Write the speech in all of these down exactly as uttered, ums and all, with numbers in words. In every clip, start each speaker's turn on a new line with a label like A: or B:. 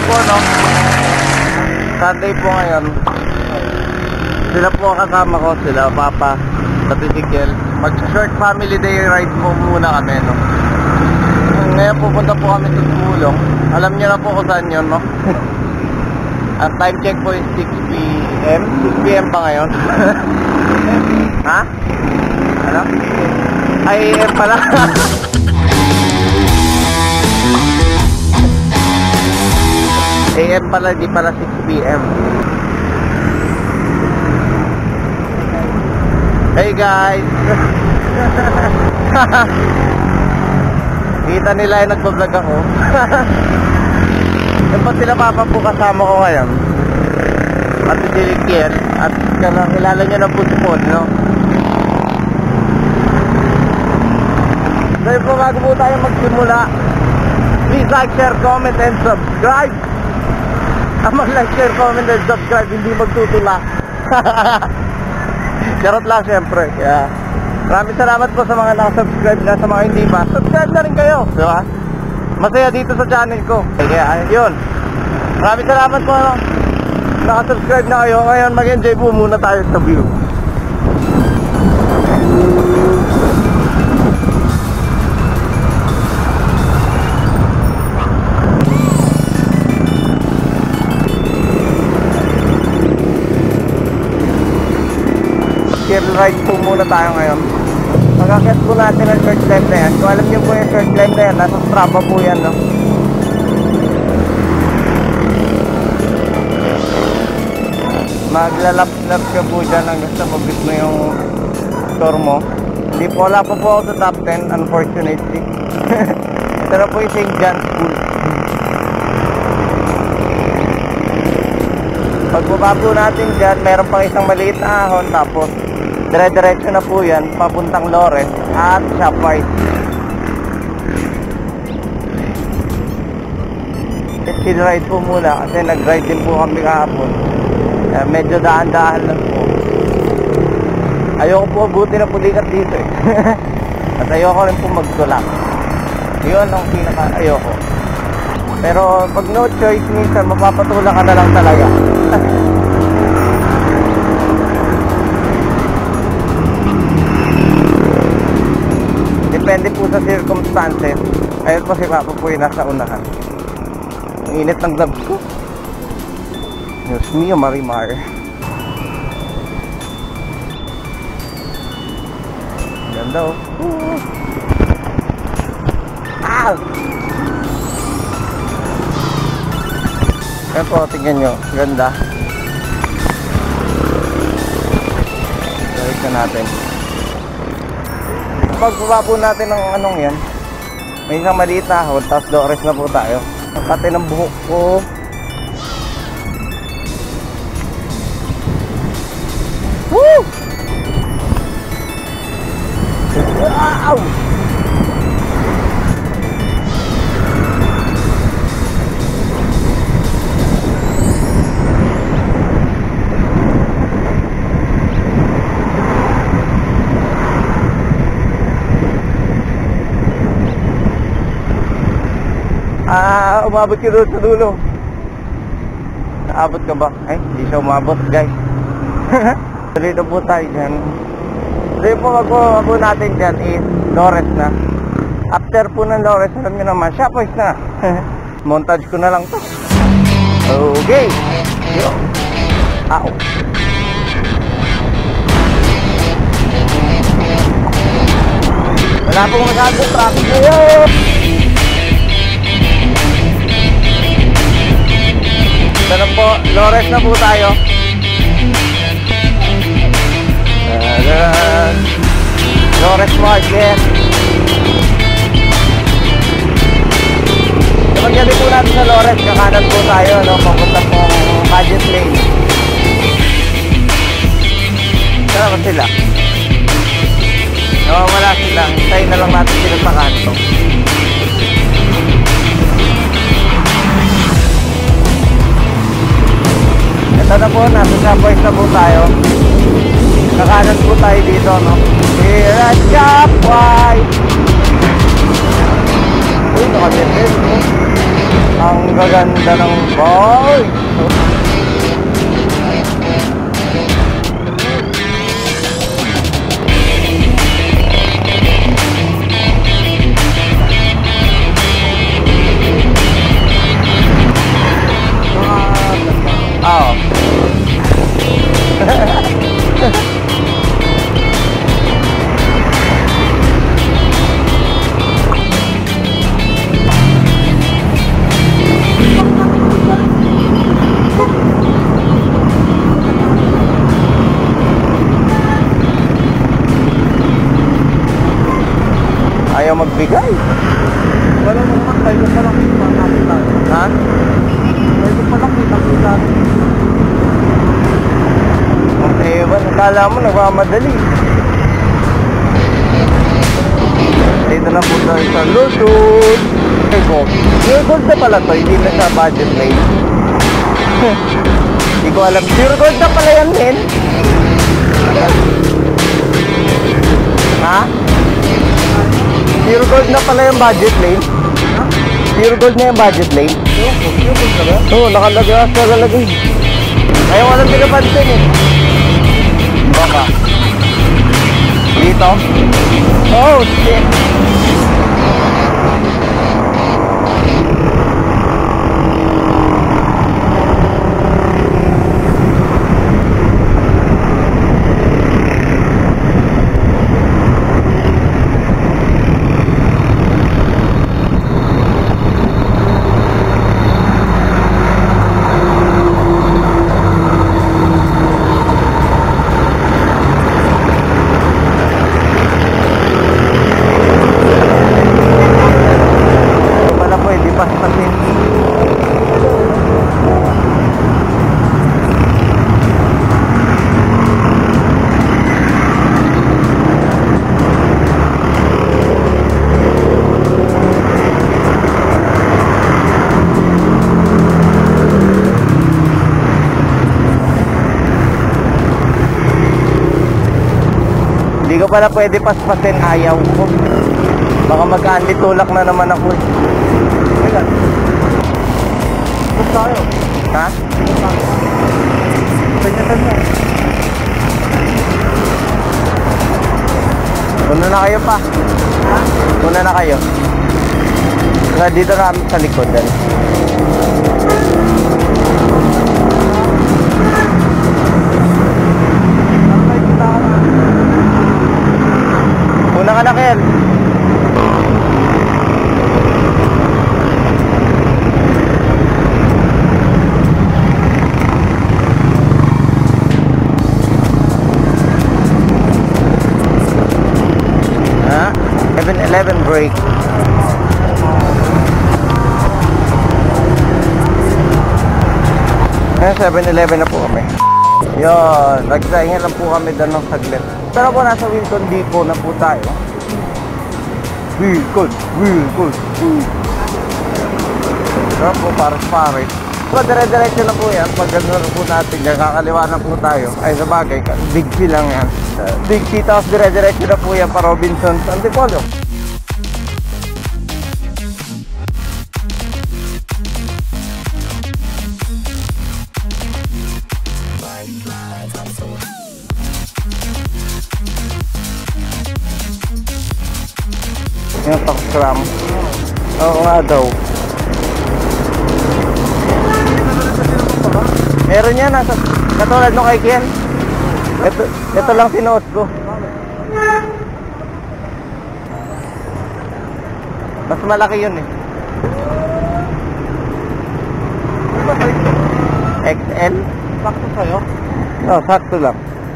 A: po, no? Sunday po ngayon. Sila po kasama ko, sila Papa, pati si Kiel. Mag-short family day ride po muna kami, no? Ngayon pupunta po kami sa Tumulong. Alam niyo na po kung saan yun, no? Ang time check po is six p m six p m pa ngayon. Ha? Ano? Ay, A M pala. A M pala, di pala six p m Hey guys. Kita nila yung nagbablog ako. Yung pa sila Papa po kasama ko ngayon. At si Kiel. At kilala nyo na po si Paul, no? So yun po, bago po tayo magsimula, please like, share, comment, and subscribe. Ang mag-like, share, comment, and subscribe, hindi magtutula. Charot lang syempre. Kaya maraming salamat po sa mga nakasubscribe na, sa mga hindi pa. Subscribe na rin kayo, di ba? Masaya dito sa channel ko. Kaya yun, maraming salamat po, no? Nakasubscribe na kayo. Ngayon mag-enjoy po muna tayo sa view. Ride po muna tayo ngayon. Magkakit po natin ang short climb na yan. Kung alam nyo po yung short climb na yan, nasa Strava po yan, no? Maglalap-lap ka po dyan hanggang sa mabit mo yung score mo. Hindi po, wala po po ako sa top ten, unfortunately. Ito na po yung Saint John School. Pagbaba po natin dyan, meron pang isang maliit na ahon, tapos dire-diretso na po yan papuntang Lores at Shoprite. Chill ride po muna kasi nag-ride din po kami kahapon. Kaya medyo daan-daan lang po. Ayoko po buti na pulikat dito eh. At ayoko rin po magtulak. Yun ang pinaka ayoko. Pero pag no choice, minsan mapapatulak ka na lang talaga. Depende po sa circumstances. Ayun po si Papa po yung nasa unahan. Ang init ng gloves ko. Diyos mio, Marimar. Ganda oh. Ooh. Ah! Ayan po, tingnan nyo. Ganda. Balik na natin. Pagbaba po natin ng anong yan, may isang maliit na ahon, tapos Lores na po tayo. Ang kate ng buhok ko. Woo! Wow! Ah, umabot ka doon sa dulo. Naabot ka ba? Ay, hindi siya umabot, guys. Dito po tayo dyan. Dito po mag po natin dyan is Lores na. After po ng Lores, alam nyo naman, Shoprite na. Montage ko na lang to. Okay. Yo. Ow. Wala pong masyadong traffic ngayon. Ito po, Lores na po tayo. Lores Market. Pagdating po natin sa Lores, kakanan po tayo, no? Papunta po Budget Lane. Saan ba sila? Nawawala sila. Hintayin na lang natin sila sa kanto. Ito na po, nasa Shoprite na po tayo. Kakanan po tayo dito, no? Here at Shoprite. Uy, nakabit din, no? Ang gaganda ng boy. Oo. Ayaw magbigay.
B: Wala mo naman, tayo pa lang kita nakita.
A: Ha?
B: Tayo pa lang kita kita.
A: Eh, well, akala mo nagmamadali. Dito na po tayo sa Luzon. Ay ko, pure gold na pala to, hindi na sa budget rate. Hindi ko alam, pure gold na pala yan, men. Ha? Pure gold na pala yung budget lane. Pure gold na yung budget lane.
B: Pure gold ka ba?
A: Oo, nakalagay ako sa lalagay. Ayaw ko lang pinapansin eh. Baka. Dito? Oh, shit. Hindi ko pala pwede paspasin, ayaw ko. Baka magka-anli tulak na naman ako.
B: Teka. Bus tayo.
A: Ha?
B: Penyatan mo.
A: Una na kayo pa.
B: Ha?
A: Una na kayo. Na dito na kami sa likod. Dali. Una ka na, Kel. Ha? seven eleven break. Ngayon, seven eleven na po kami. Yun, nagsahinga lang po kami doon ng saglit. Pero po, nasa Wilcon Depot na po tayo. Wilcon, Wilcon. Sarap po, pares-pares. So, dire-diretso na po yan. Pag gano'n po natin, kakaliwa na po tayo. Ay, sa bagay, Big C lang yan. Big C, tapos dire-diretso na po yan pa Robinsons Antipolo. Yung Toxram. Oo nga daw. Meron yan, nasa, katulad nung kay Ken. Ito, ito lang sinuot ko. Mas malaki yun eh. X L?
B: Sakto sa'yo?
A: No, sakto lang.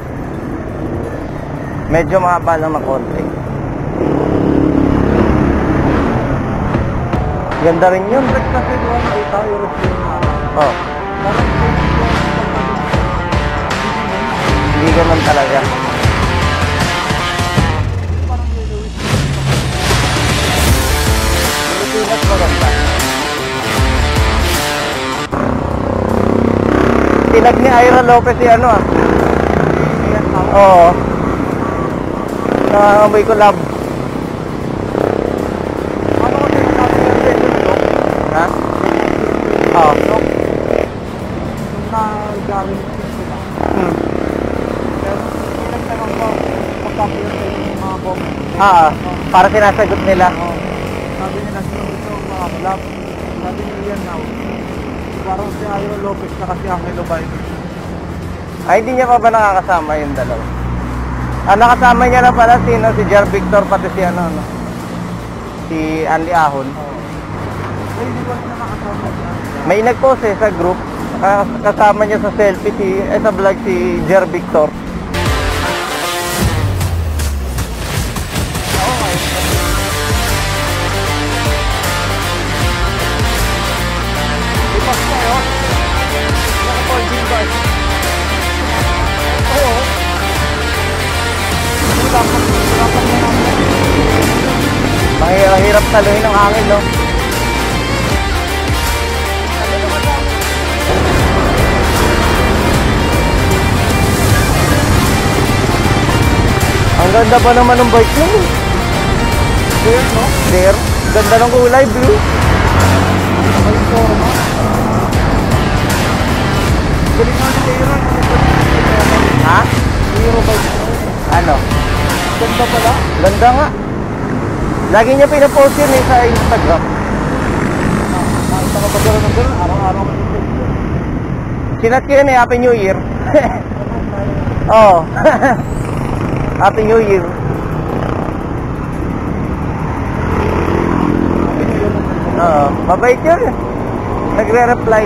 A: Medyo mahaba lang ng konti. Ganda rin yun.
B: Kasi doon nakita yung resume na.
A: Oh. Hindi ganun talaga. Pilipinas maganda. Tinag ni Ira Lopez si ano ah. Oo. Nangangamoy ko love.
B: Ano kasi yung sabi ng presyo nito?
A: Ha? Oo.
B: Nung nag-galing sila.
A: Hmm.
B: Kaya pinagtanong ko, pagkakita sa inyo yung mga comment.
A: Ah, para sinasagot nila.
B: Oo. Sabi nila, sino gusto mga kalap? Sabi nila yan now. Parang si Ayo Lopez na kasi Angelo Baez.
A: Ay, hindi niya pa ba nakakasama yung dalawa? Ah, nakasama niya na pala si, no, si Jar Victor, pati si ano, no? Si Anli Ahon.
B: Oo. Ay, hindi ko na nakasama siya.
A: May nag-post eh sa group. Ah, kasama niya sa selfie si, eh, sa vlog si Jar Victor.
B: Lipas kayo. Naka-folding ba? Oo. Dapat, dapat na namin.
A: Mahirap saluhin ng hangin, no? Ang ganda pa naman ng bike yun, eh.
B: Clear, no?
A: Clear. Ganda ng kulay, blue.
B: May forma. Galing nga ni Aaron.
A: Ha?
B: Hero bike.
A: Ano?
B: Ganda pala.
A: Ganda nga. Lagi niya pinapost yun eh sa Instagram.
B: Nakita ka ba gano'n ng gano'n? Araw-araw ka nito.
A: Sinat ko yun eh, Happy New Year. Oo. Happy New Year. Oo. Mabait yun eh. Nagre-reply.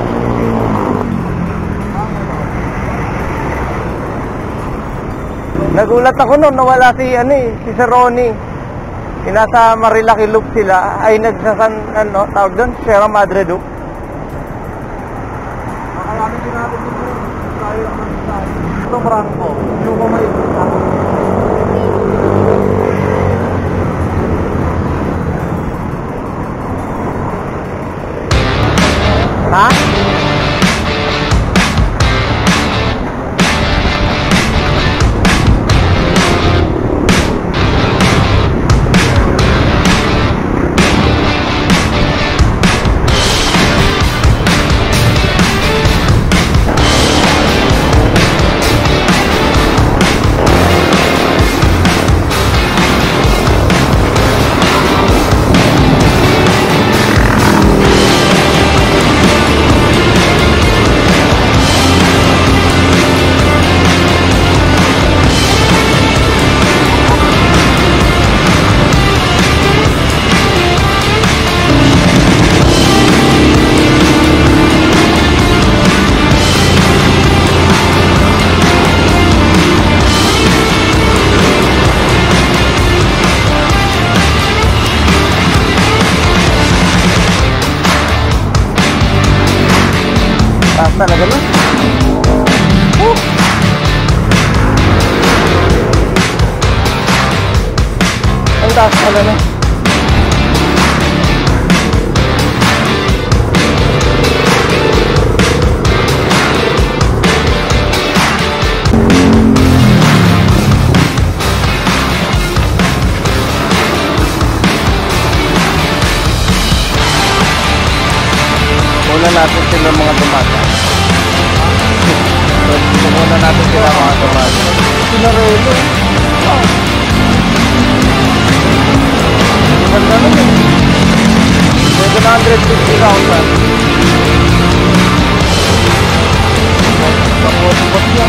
A: Nagulat ako noon, nawala si ano eh, si Sir Ronnie. Inasa Marilaki Loop sila, ay nagsasan, ano, tawag doon, Sierra Madre Loop.
B: Nakalamin din natin dito. Tayo ang nagsasabi. Itong Branco, yung kumait sa
A: Ha? Taas talaga nun. Woo! Ang taas pala nun. Muna natin sila mga tumata. Muna natin sila mga tumata.
B: Pinarelo. Oh.
A: Ganda nun eh. seven hundred fifty thousand.
B: Kapot-pot yan.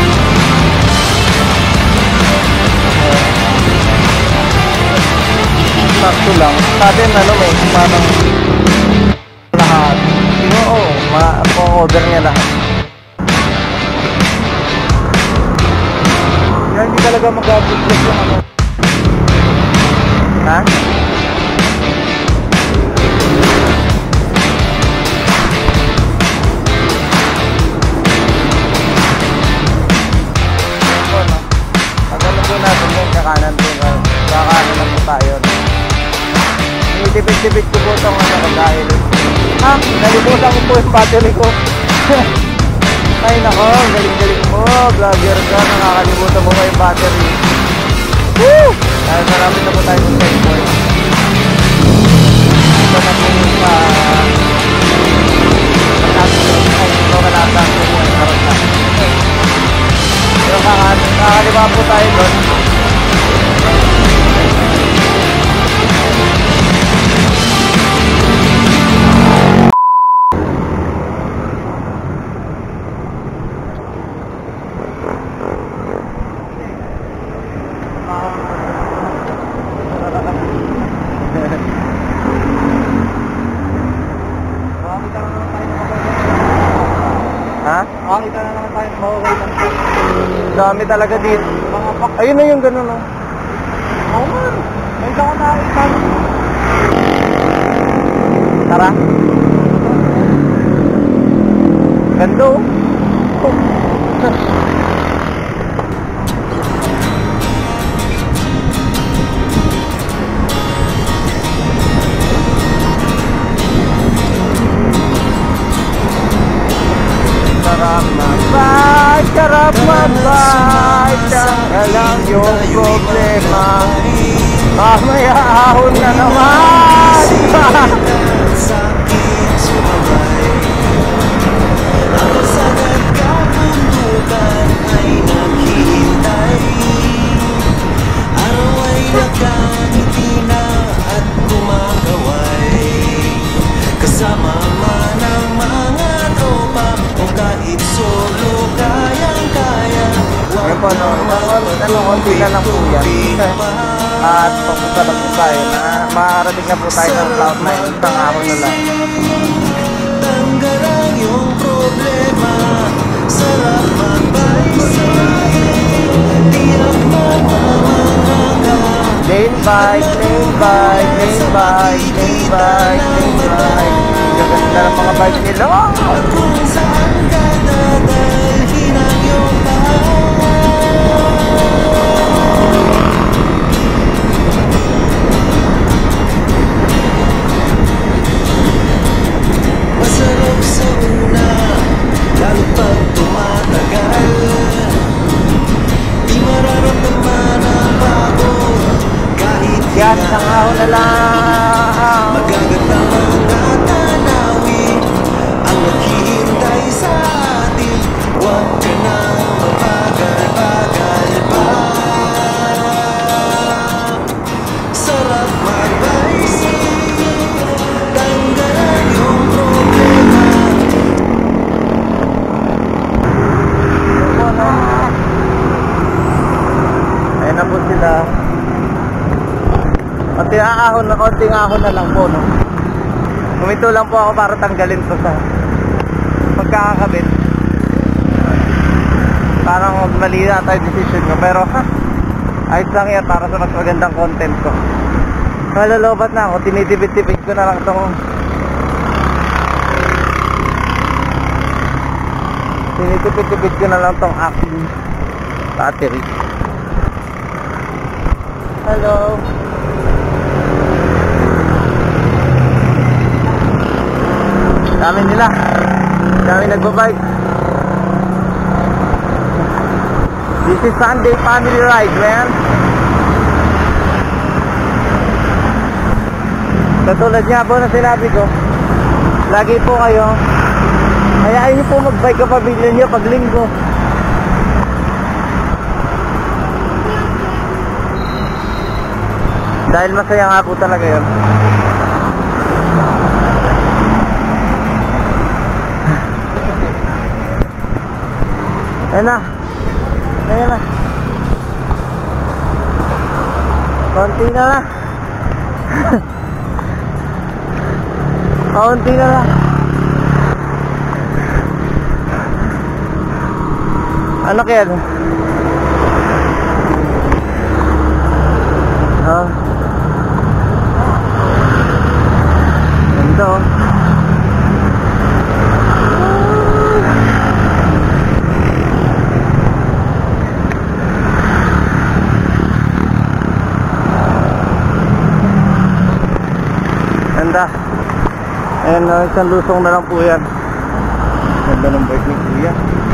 A: Sakto lang. Sa atin ano may parang lahat. Oo, ma-order niya lahat.
B: Kaya hindi talaga mag-abot-bless yung ano.
A: Ha? Ito, no? Pagano po natin yung kakanan po. Kakanan na po tayo. Tinitipid-tipid ko po itong ano ko dahil ha? Nalimutan ko po yung battery ko. Ay nako, galing-galing mo. Vlogger ka, nakakalimutan mo pa yung battery. Woo! Dahil marami na po tayo ng checkpoint. Ito na po yung pa
B: makakita na naman tayo mawaway ng
A: Dami talaga dito.
B: mga bak.
A: Ayun na yung ganun, oh.
B: Oo man. May isa ko nakakita.
A: Tara. Ganda, oh. Sarap mabay, sarap mabay, tanga lang yung problema. Mamaya ahon na naman.
C: Sakit sumabay. Ang sagad kabundukan ay naghihintay. Araw ay nakangiti na at kumakaway. Kasama man ang mga tropa o kahit solo kayang-kaya.
A: Ngayon po, no, ano, konti na lang po yan. At papunta na po tayo na makarating na po tayo ng Cloud nine. Isang araw na lang.
C: Tanggalan yung problema. Sarap magbaysay. Tiyak mamamanganga.
A: Lane bike, lane bike, lane bike, lane bike, lane bike. Gaganda ng mga bike nila.
C: At kung saan ka dadalhin ang iyong bahay. Masarap sa una, lalo pag tumatagal. Di mararamdaman ang bago, kahit
A: Yan, isang araw na lang.
C: magaganda mga tanawin ang naghihintay sa atin. Huwag ka nang mabagal-bagal pa. Sarap magbaysay, tanggalan yung problema.
A: Ayun na po sila. Konting ahon na, konting ahon na lang po, no? Huminto lang po ako para tanggalin ko sa pagkakakabit. Parang mali na tayo decision ko, pero ha, ayos lang yan para sa mas magandang content ko. Malalobat na ako, tinitipid-tipid ko na lang itong tinitipid-tipid ko na lang itong aking battery. Hello. Dami nila. Dami nagbabike. This is Sunday family ride, man. Katulad niya po na sinabi ko, lagi po kayo, hayaan niyo po magbike ang pamilya niyo pag linggo. Dahil masaya nga po talaga yun. Ayan na. Ayan na. Konti na lang. Konti na lang. Ano kaya? Oh. Ganda, oh. Ganda. Ayan, uh, isang lusong na lang po yan. Ganda ng bike ni Kuya.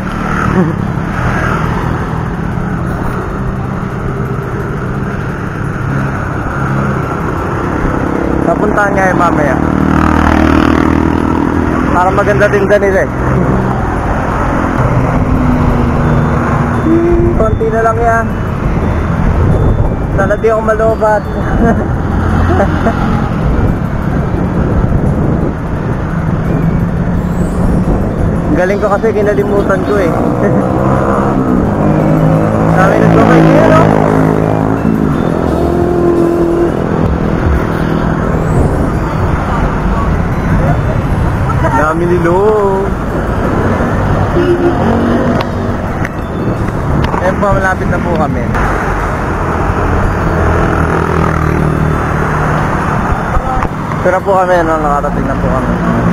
A: Napuntahan niya yung mamaya para maganda din nila eh. Konti na lang yan. Sana di ako malobat. Galing ko kasi kinalimutan ko eh. Dami nagbabay niya, no? Dami nilo. Ayan po, malapit na po kami. Ito na po kami, no? Nakarating na po kami.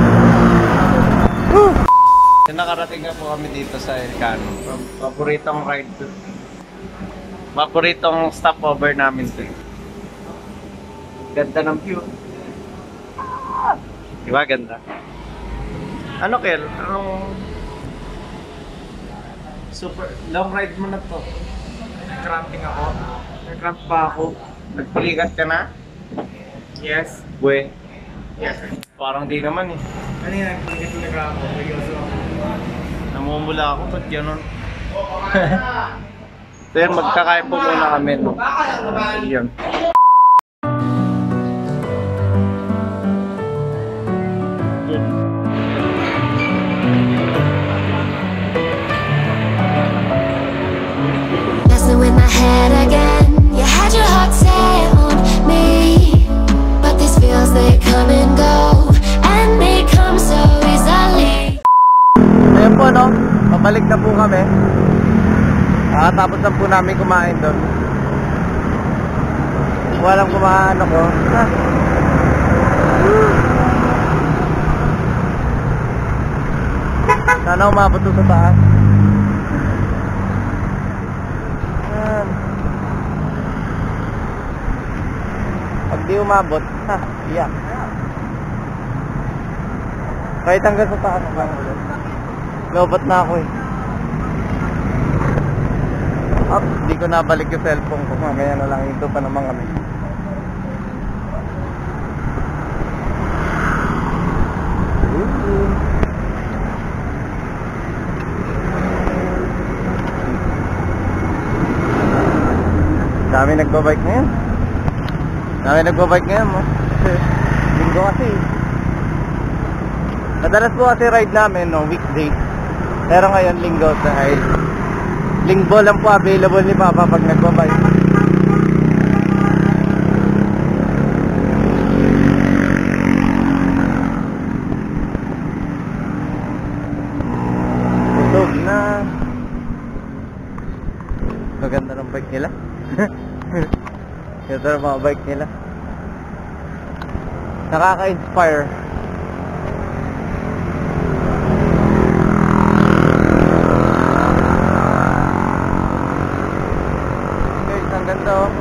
A: Woo! Nakarating na po kami dito sa Elcano. Paboritong ride to. Paboritong stopover namin to. Ganda ng view. Diba ganda? Ano, Kel? Anong super long ride mo na to?
B: Cramping ako. Nag-cramp pa ako.
A: Nagpaligat ka na?
B: Yes.
A: Bwe.
B: Yes.
A: Parang di naman eh.
B: Ano yan? Nag-cramp talaga ako. Seryoso.
A: Namumula ako, ba't gano'n? So yun, magkakain po muna kami, no? Yun.
D: Messing with my head again. You had your heart set on me, but these feels they come and go, and they come so easily.
A: Ayun po, no? Pabalik na po kami. Ah, tapos na po namin kumain doon. Walang kumain ako. Ah. Sana umabot doon sa taas. Yan. Pag di umabot, ha, iyak. Kahit hanggang sa taas pa. Lobot na ako eh. Up, di ko nabalik yung cellphone ko. Mamaya na lang, ito pa naman kami. Dami nagbabike ngayon. Dami nagbabike ngayon mo. Linggo kasi. Madalas po kasi ride namin, no, weekdays. Pero ngayon linggo dahil linggo lang po available ni Papa pag nagbabike. Busog na. Maganda ng bike nila. Ganda ng mga bike nila. Nakaka-inspire. Ang ganda oh.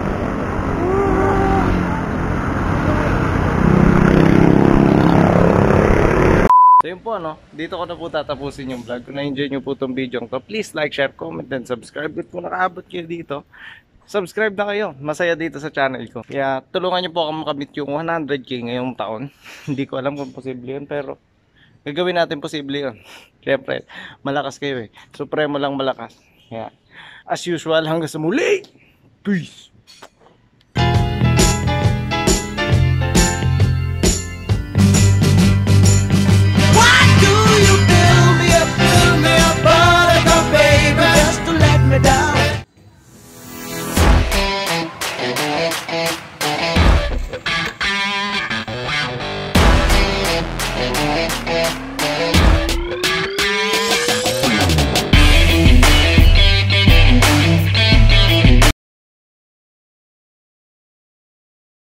A: So yun po, no? Dito ko na po tatapusin yung vlog. Kung na-enjoy nyo po itong video ko, please like, share, comment, and subscribe. Kung nakaabot kayo dito, subscribe na kayo. Masaya dito sa channel ko. Kaya tulungan nyo po ako makamit yung one hundred K ngayong taon. Hindi ko alam kung posible yun, pero gagawin natin posible yun. Siyempre, malakas kayo eh. Supremo lang malakas. Kaya, as usual, hanggang sa muli! Peace!
C: Why do you build me up, build me up, buttercup baby, just to let me down?